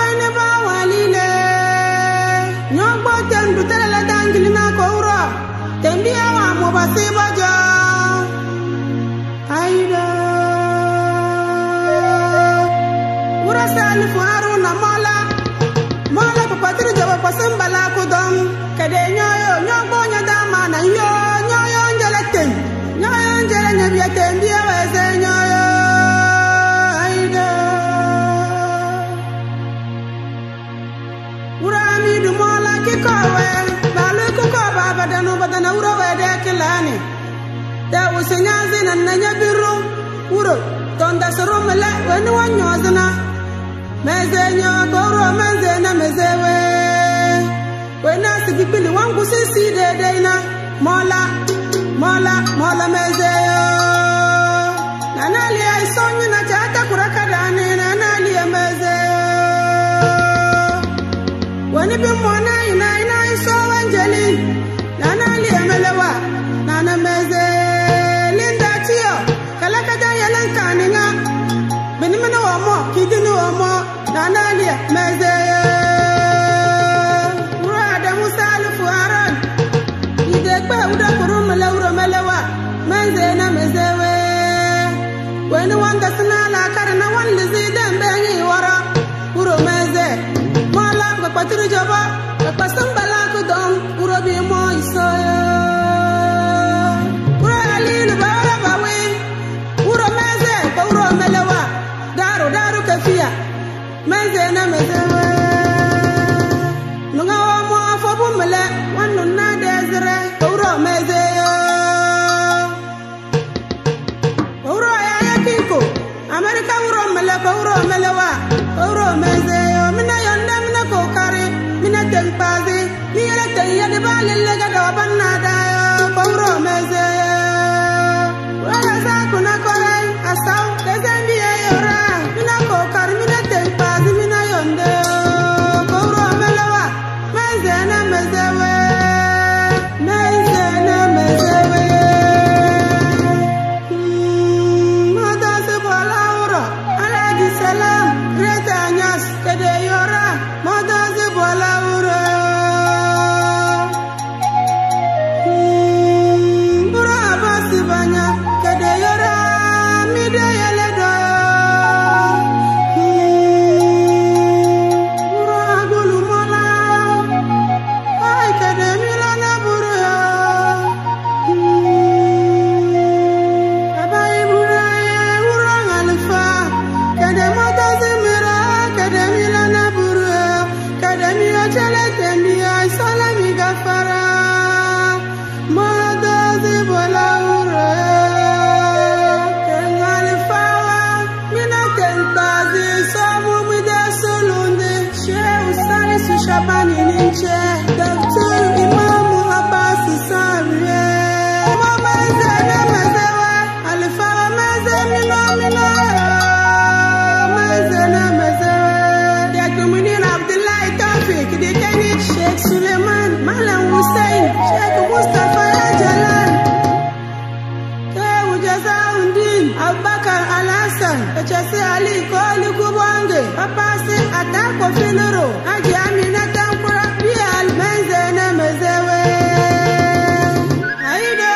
ne ba walile nyogbo tendu tele dangili na ko uro tembia wa mo basiba jo aida ura salif haruna mola ko patri jaba pasambala ko dom kade nyoyo nyogbo nya dama na nyoyo njele ten nyoyo njele nyabia tembia wa se nyoyo aida ura mi du mola ki ko we balu ko baba danu badana ura we de kilani da usenyazi na nanya biru uro tonda soro mele weni wanyozna mezenyo koro mezena mezewe wena sibipili wangu sisi dedeina mola mezeyo nanali aisonyi na chata kurakadani nanali mezeyo weni bimwana ina iso wanjeli nanali melewa nana meze linda tiyo kalakata yalankaninga benimene womo kidini womo nanali meze urada musalifu haran idekpe uda kurumele uromelewa meze na mezewe weni wanga sinala karana wanlizi dembengi wara uromeze mola kwatiri joba kwasambala kudom urobi mo isoyo uro alil bara bawe uro meze ko uro melewa daru kafia meze na mezewe nunga wa mo afobu mele wanu na desire ko uro meze uro ya yakiko amerika uro mele ko uro melewa uro meze mina yonda mina ko kare mina tempaze ni yele tayya de balele ga do banna da pawro meze wala za kuna kore asaw de zambiye yora mina ko kare mina tempaze mina yonde pawro melewa meze na mezewe mata se bola ora ala di salam reta nyas kede yora mata se bola ora bura basi banya kede yora mide yele do bura gulu mola ay kede milana bura abai bura bura alfa kede mata se mira kede milana bura kede mi achele tendia salami gafara mata se bola ura kengalfa mina tentazi samu mida solunde she usani su shabani ninche doctor imamu abasi sabre mama zena mezewa alfa meze mino mezena mezewa Dr. Abdullahi Tawfik Dikani Sheikh Suleiman Malam Hussein Sheikh Mustafa Jalan Kewu Jazaundin Abubakar Al-Hassan Echesi Ali Koli Kubwange Papasi Atako Finero Haji Amina Tankura Bial Menzene Mezewe Aida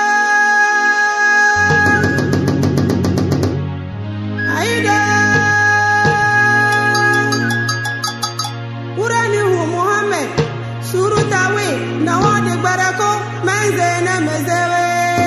Urani hu Muhammad Surutawi Nawadi Barako Menzene Mezewe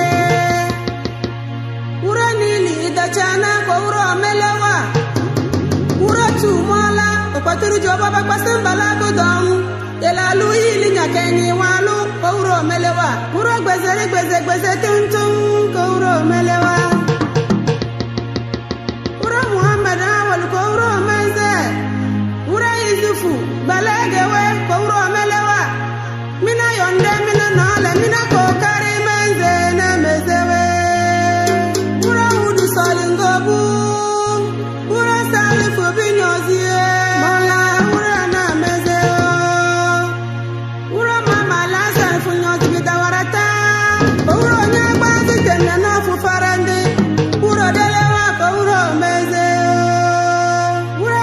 Urani li dachana ko uro melewa uro tumala paturu joba ba pasambala ko dom elalu ili nyakeni walu ko uro melewa uro gbeze tuntun ko uro melewa uro Muhammad awal ko uro menze uro Yusufu balagewe ko uro melewa mina yonde mina nala mina ko kare menze na mezewe uro hudu solingobu uro salifu binyozie mola uro na mezeo uro mama la salifu nyozi bidawarata uro nyagba zitenya na fufarande uro delewa ko uro mezeo uro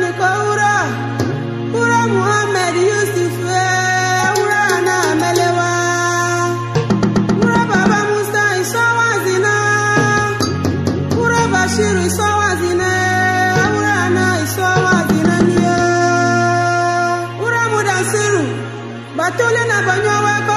Koura Muhammad Yusuf Ura na Melewa Ura Baba Musa Isawazina Ura Bashir Isawazina Ura na Isawazina Ura Mudasiru Batole na Banyawa